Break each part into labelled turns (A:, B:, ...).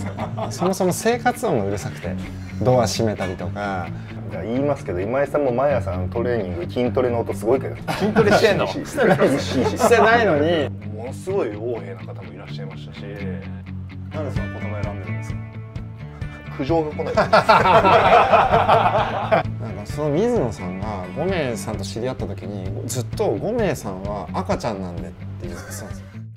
A: か。そもそも生活音がうるさくて、ドア閉めたりとか。
B: 言いますけど、今井さんも毎朝トレーニング筋トレの音すごいけど。
A: 筋トレしてんの？してないのに。
B: ものすごい横柄な方もいらっしゃいましたし。
A: なんでその言葉選んでるんですか？
B: 苦情が来ない。
A: なんかその水野さんが5名さんと知り合った時にずっと5名さんは赤ちゃんなんでって言ってたんですよ。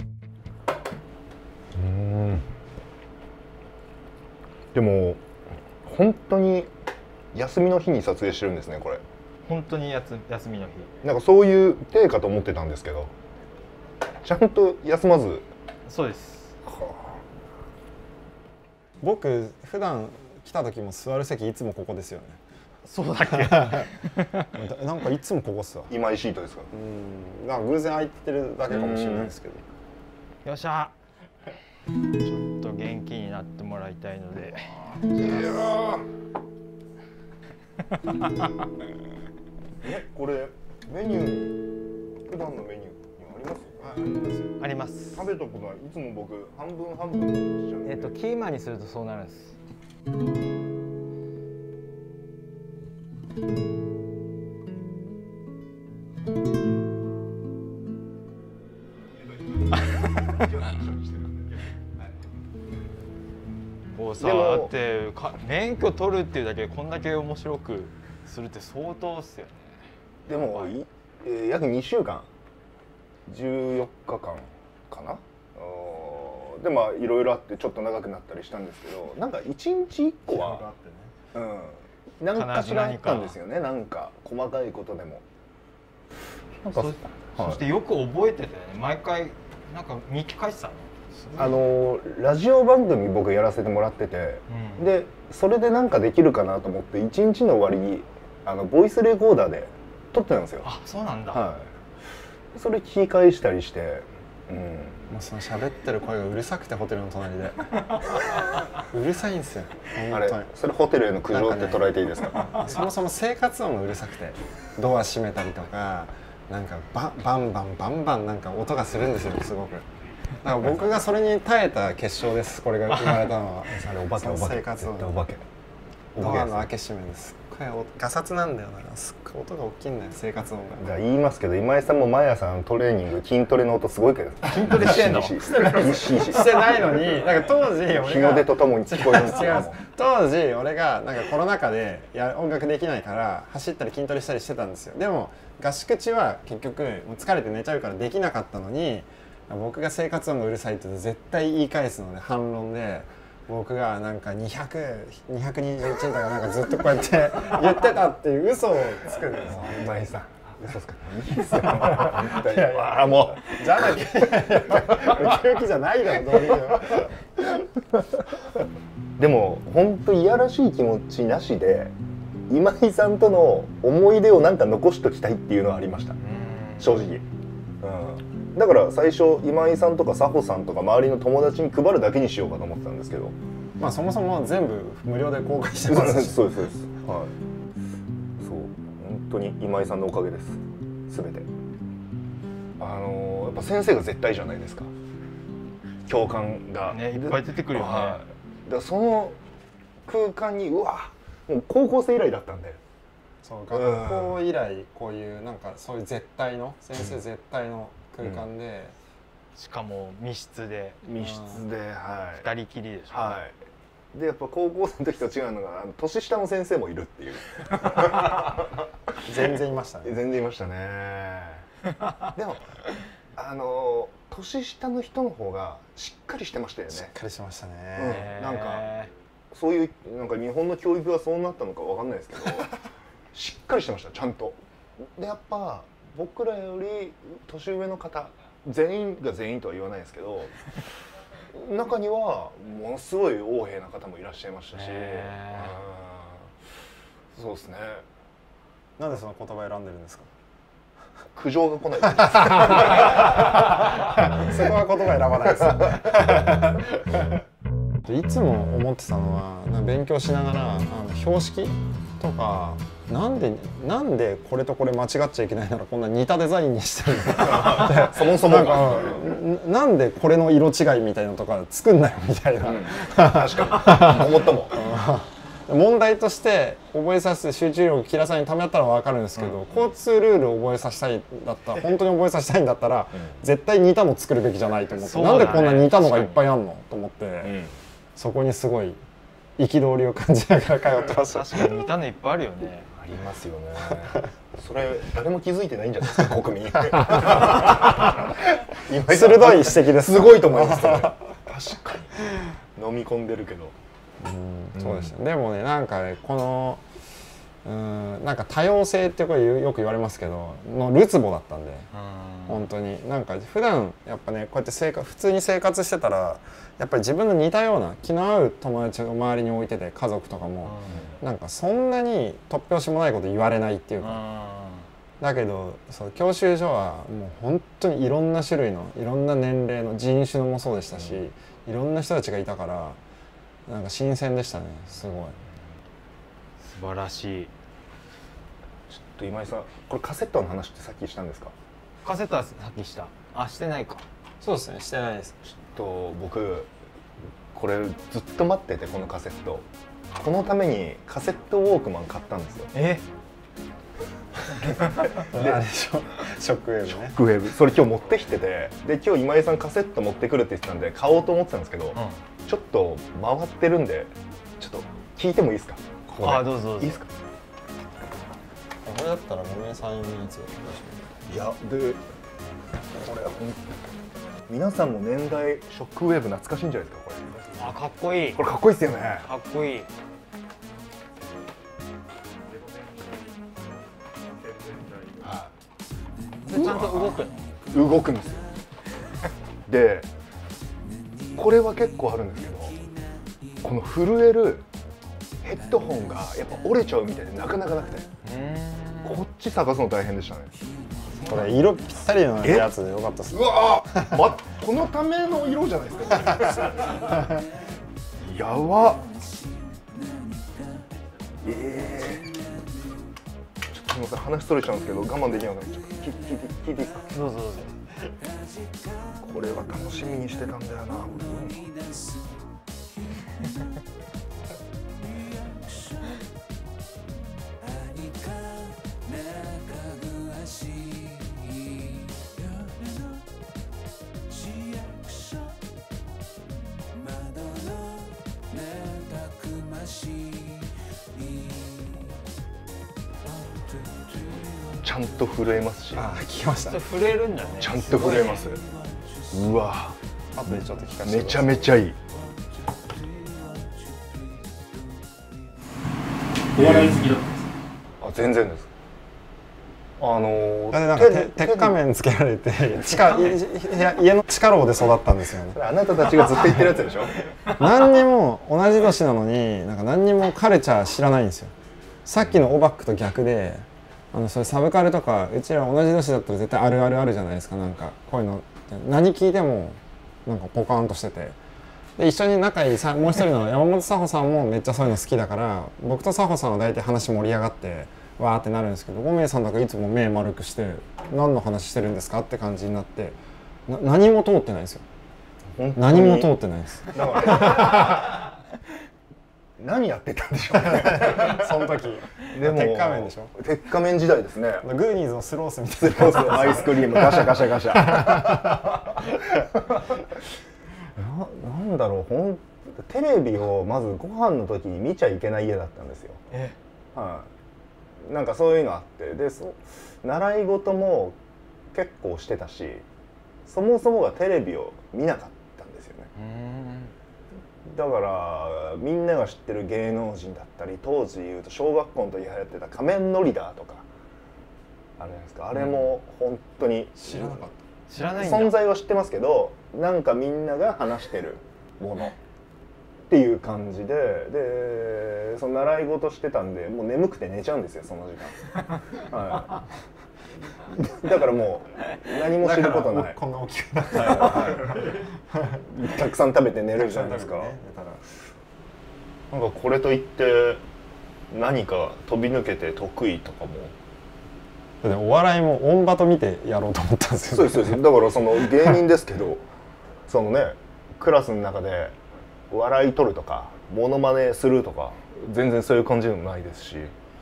B: でも本当に休みの日に撮影してるんですね、これ。
C: 本当に休みの日。
B: なんかそういう体かと思ってたんですけど、ちゃんと休まず。
C: そうです。
A: 僕普段来た時も座る席いつもここですよね。
C: そうだっけ？
A: なんかいつもここっすわ。
B: 今井シートですか？
A: なんか偶然空いてるだけかもしれないですけど。
C: よっしゃ。ちょっと元気になってもらいたいので。
B: これメニュー、普段のメニューにあります？
A: ありますよ。
C: あります。
B: 食べたことない。いつも僕半分半分にしちゃう。
C: キーマにするとそうなるんです。こうさ、だって免許取るっていうだけでこんだけ面白くするって相当っすよね。
B: でも約2週間、14日間かな。でまあいろいろあってちょっと長くなったりしたんですけど、なんか1日1個は何かしらあったんですよね。なんか細かいことでも。なんか
C: そしてよく覚えててね、毎回なんか日記書いてたの。
B: ラジオ番組僕やらせてもらってて、でそれでなんかできるかなと思って1日の終わりにボイスレコーダーで撮ってたんですよ。
C: あ、そうなんだ。
B: はい。それ聞き返したりして、
A: もうその喋ってる声がうるさくて、ホテルの隣でうるさいんですよ。
B: あれ、それホテルへの苦情って捉えていいですか？
A: そもそも生活音がうるさくて、ドア閉めたりとか、なんかバンバンなんか音がするんですよ、すごく。だから僕がそれに耐えた結晶です、これが生まれたのは。
B: お化け
A: 生活音、
B: お化け。
A: ドアの開け閉めです。ガサツなんだよな。すっごい音が大きいんだよ、生活音が。
B: 言いますけど、今井さんも毎朝トレーニング筋トレの音すごいけど。
C: 筋トレしてんの？
A: してないのに、なんか当時俺が
B: 日の出とともに聞こえるんですよ。
A: 当時俺がなんかコロナ禍で音楽できないから走ったり筋トレしたりしてたんですよ。でも合宿中は結局もう疲れて寝ちゃうからできなかったのに、僕が生活音がうるさいって絶対言い返すので、反論で。僕がなんか221とかなんかずっとこうやって言ってたっていう嘘をつくんですよ。
B: 今井さん、嘘つかないいですよ。いやも
A: うじゃなきゃウキウキじゃないだろ、どういうの。
B: でも本当いやらしい気持ちなしで今井さんとの思い出をなんか残しときたいっていうのはありました、正直。だから最初今井さんとか佐穂さんとか周りの友達に配るだけにしようかと思ってたんですけど、
A: まあそもそも全部無料で公開してますし。
B: そうですそうです。はい。そう、本当に今井さんのおかげです。すべて。やっぱ先生が絶対じゃないですか。共感が
C: ね、いっぱい出てくるよね。
B: だからその空間にもう高校生以来だったんで。
A: そう、学校以来こういうなんかそういう絶対の先生絶対の空間で、
C: しかも密室で
B: はい、
C: 2人きりでしょ。
B: はい。でやっぱ高校生の時と違うのが年下の先生もいるっていう。
A: 全然いましたね。
B: 全然いましたね。でも年下の人の方がしっかりしてましたよね。
A: しっかりしてましたね。
B: なんかそういうなんか日本の教育がそうなったのかわかんないですけどしっかりしてました、ちゃんと。でやっぱ僕らより年上の方全員が全員とは言わないですけど中にはものすごい横柄な方もいらっしゃいましたし、そうですね。
A: なんでその言葉選んでるんですか？
B: 苦情が来ない
A: そこは言葉選ばないです。いつも思ってたのは勉強しながら標識とかなんでこれとこれ間違っちゃいけないならこんな似たデザインにしてるの
B: そもそも
A: なんでこれの色違いみたいなのとか作んなよみたいな、
B: 確かに思ったもん
A: 問題として覚えさせて集中力切らさないためだったら分かるんですけど、交通ルールを覚えさせたいんだったら本当に覚えさせたいんだったら、絶対似たの作るべきじゃないと思って、なんでこんな似たのがいっぱいあんのと思って、そこにすごい憤りを感じながら通ってました。
C: 確かに似たのいっぱいあるよね。
B: ありますよね。それ誰も気づいてないんじゃないですか、国民。
A: 鋭い指摘です。
B: すごいと思います。確かに飲み込んでるけど。
A: そうですね。でもね、なんかね、このなんか多様性ってこれよく言われますけどのるつぼだったんで、本当になんか普段やっぱねこうやって普通に生活してたらやっぱり自分の似たような気の合う友達を周りに置いてて、家族とかもなんかそんなに突拍子もないこと言われないっていうか、だけどそう教習所はもう本当にいろんな種類のいろんな年齢の人種のもそうでしたし、いろんな人たちがいたからなんか新鮮でしたね。すごい
C: 素晴らしい。
B: ちょっと今井さん、これカセットの話ってさっきしたんですか？
C: カセットはさっきした。あ、してないか。
A: そうですね、してないです。
B: ちょっと僕これずっと待ってて、このカセット、このためにカセットウォークマン買ったんですよ。
A: あれでしょ、ショックウェーブね。
B: ショックウェーブ、それ今日持ってきてて、で今日今井さんカセット持ってくるって言ってたんで買おうと思ってたんですけど、ちょっと回ってるんでちょっと聞いてもいいですか？
C: あ、どうぞどうぞ。
B: いいですか？
A: これだったらごめんさんのやつ
B: いやでこれ皆さんも年代ショックウェーブ懐かしいんじゃないですかこれ。
C: あ、かっこいい。
B: これかっこいいですよね。
C: かっこいい。ちゃんと動くの？
B: 動くんですよ。でこれは結構あるんですけど、この震えるヘッドホンがやっぱ折れちゃうみたいでなかなかなくて、こっち探すの大変でしたね。
A: これ色ぴったりのやつでよかったです。
B: うわー、このための色じゃないですか。やばっ。ちょっとすみません、話それちゃうんですけど我慢できなくなっちゃう。聞いていいですか？
C: どうぞどうぞ。
B: これは楽しみにしてたんだよな。ちゃんと震えますし。
A: あ、聞きました。
C: 震えるんだね。
B: ちゃんと震えます。うわ。
A: あとでちょっと聞かせて。
B: めちゃめちゃいい。
D: お笑い好きだったんですか？
B: あ、全然です。
A: なんか鉄仮面つけられて家の地下牢で育ったんですよね。
B: あなたたちがずっと言ってるやつでしょ。
A: 何にも同じ年なのになんか何にもカルチャー知らないんですよ。さっきのオバックと逆で、それサブカルとかうちら同じ年だったら絶対あるあるあるじゃないですか。なんかこういうの何聞いてもなんかポカーンとしてて、で一緒に仲いいもう一人の山本佐穂さんもめっちゃそういうの好きだから、僕と佐穂さんは大体話盛り上がってわーってなるんですけど、5名さんだからいつも目丸くして何の話してるんですかって感じになって、何も通ってないんですよ。何も通ってないです。
B: 何やってたんでしょうね。
A: その時でも鉄仮面でしょ。
B: 鉄仮面時代ですね。
A: グーニーズのスロースみたいな
B: アイスクリームガシャガシャガシャ。なんだろう、テレビをまずご飯の時に見ちゃいけない家だったんですよ。はい、なんかそういうのあって、で習い事も結構してたし、そもそもがテレビを見なかったんですよね。だからみんなが知ってる芸能人だったり、当時言うと小学校の時流行ってた仮面ノリダーとかあれですか、あれも本当に
A: 知らなかった。
C: 知らないんだ。
B: 存在は知ってますけど、なんかみんなが話してるものっていう感じで、その習い事してたんでもう眠くて寝ちゃうんですよ、その時間。はい、だからもう何も知ることない。
A: こんな大きくなった。
B: たくさん食べて寝るじゃないですか。なんかこれといって何か飛び抜けて得意とかも。
A: でお笑いもオンバト見てやろうと思ったんですよ、
B: そうですそうです。だからその芸人ですけどそのねクラスの中で笑い取るとかモノマネするとか全然そういう感じでもないですし、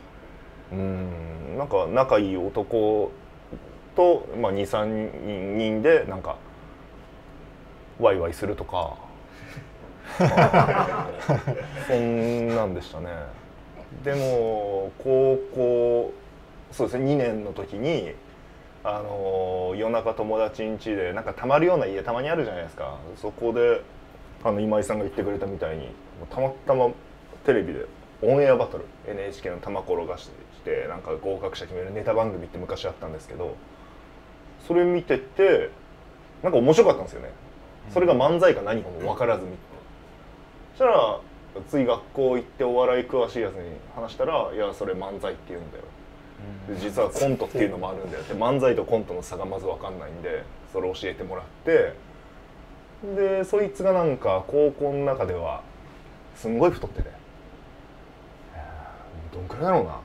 B: なんか仲いい男と、まあ、2、3人でなんかワイワイするとかそんなんでしたね。でも高校そうですね2年の時に夜中友達ん家でなんかたまるような家たまにあるじゃないですか。そこで今井さんが言ってくれたみたいにたまたまテレビでオンエアバトル NHK の玉転がしてなんか合格者決めるネタ番組って昔あったんですけど、それ見ててなんか面白かったんですよね。それが漫才か何かも分からず見て、そしたらつい学校行ってお笑い詳しいやつに話したら「いやそれ漫才って言うんだよ」で実はコントっていうのもあるんだよって漫才とコントの差がまず分かんないんでそれ教えてもらって、でそいつがなんか高校の中ではすんごい太っててどんくらいだろうな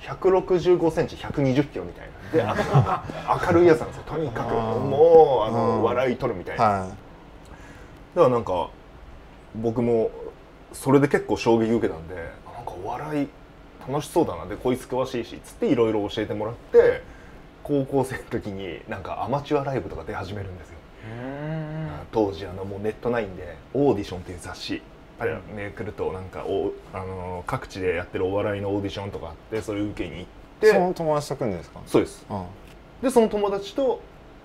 B: 165センチ120キロみたいなで明るいやつなんですよとにかくもう笑い取るみたいな、だからなんか僕もそれで結構衝撃受けたんでなんかお笑い楽しそうだなでこいつ詳しいしつっていろいろ教えてもらって高校生の時になんかアマチュアライブとか出始めるんですよ。当時もうネットないんでオーディションっていう雑誌めくるとなんか各地でやってるお笑いのオーディションとかあってそれ受けに行って
A: その友達と組んでですか？
B: そうです、でその友達と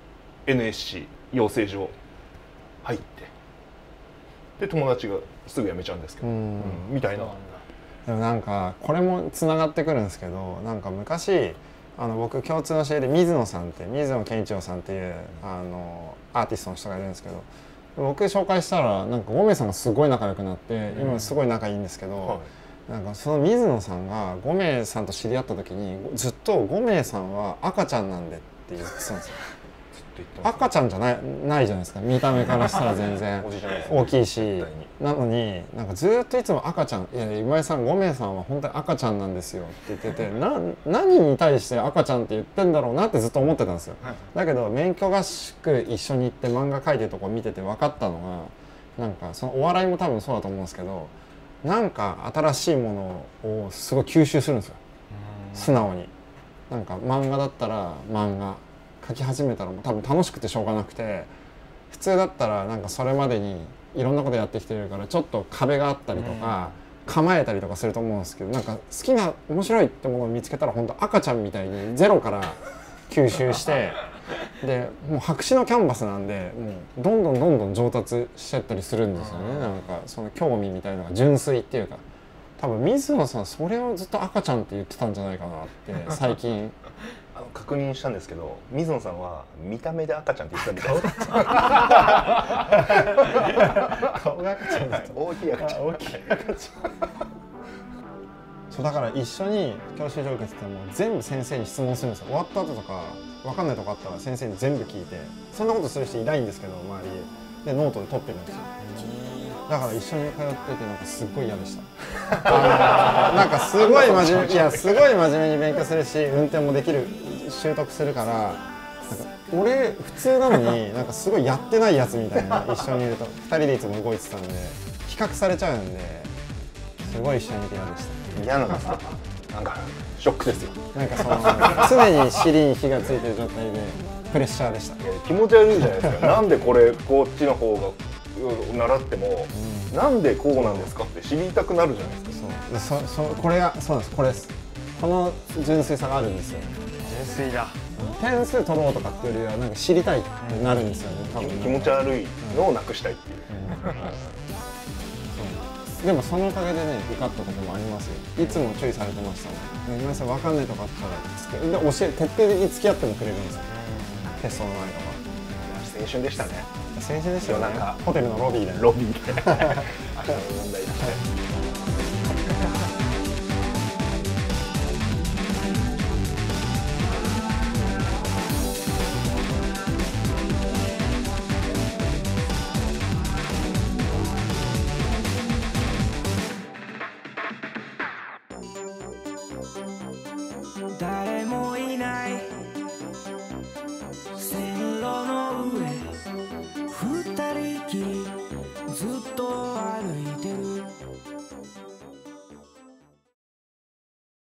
B: NSC 養成所入ってで友達がすぐ辞めちゃうんですけど、みたいな。
A: でもなんかこれもつながってくるんですけど、なんか昔僕共通の知り合いで水野健一郎さんっていうアーティストの人がいるんですけど、僕紹介したらなんか5名さんがすごい仲良くなって今すごい仲いいんですけど、なんかその水野さんが5名さんと知り合った時にずっと5名さんは赤ちゃんなんでって言ってたんですよ。赤ちゃんじゃないじゃないですか、見た目からしたら全然大きいし、なのになんかずっといつも赤ちゃん「いや今井さん5名さんは本当に赤ちゃんなんですよ」って言ってて何に対して赤ちゃんって言ってんだろうなってずっと思ってたんですよ。だけど免許合宿一緒に行って漫画描いてるとこ見てて分かったのが、なんかそのお笑いも多分そうだと思うんですけど、なんか新しいものをすごい吸収するんですよ、素直に。なんか漫画だったら漫画描き始めたらもう多分楽しくてしょうがなくて、普通だったらなんかそれまでにいろんなことやってきてるからちょっと壁があったりとか構えたりとかすると思うんですけど、なんか好きな面白いってものを見つけたら本当赤ちゃんみたいにゼロから吸収してでもう白紙のキャンバスなんでもうどんどん上達しちゃったりするんですよね。なんかその興味みたいなのが純粋っていうか、多分水野さんそれをずっと赤ちゃんって言ってたんじゃないかなって最近
B: 確認したんですけど、水野さんは見た目で赤ちゃんって言ってたみたいです。
A: 顔が赤ちゃんだと
B: 大きい赤ちゃん。
A: そうだから一緒に教習所受けてても全部先生に質問するんですよ。終わった後とか分かんないとこあったら先生に全部聞いて、そんなことする人いないんですけど周りでノートで取ってるんですよ。だから一緒に通っててなんかすっごい嫌でした。なんかすごい真面目、いやすごい真面目に勉強するし運転もできる習得するから、なんか俺普通なのになんかすごいやってないやつみたいな一緒にいると2人でいつも動いてたんで比較されちゃうんで、すごい一緒にいて嫌でした。
B: 嫌なんですか？なんかショックですよ。
A: なんかその常に尻に火がついてる状態でプレッシャーでした。
B: 気持ち悪いじゃないですか。なんでこれこっちの方が習っても、なんでこうなんですかって知りたくなるじゃないですか。
A: これがそうなんです。これです。この純粋さがあるんですよ。
C: 純粋だ。
A: 点数取ろうとかっていうよりはなんか知りたいってなるんですよね。多分
B: 気持ち悪いのをなくしたいっていう。
A: でもそのおかげでね受かったこともありますよ。いつも注意されてましたね。今井さん分かんないとかあったらで徹底的に付き合ってもくれるんですよ。テストの前とか。
B: 青春でしたね。
A: 青春でしたよね。
B: なんか
A: ホテルのロビーで。
B: 明日の問題出して。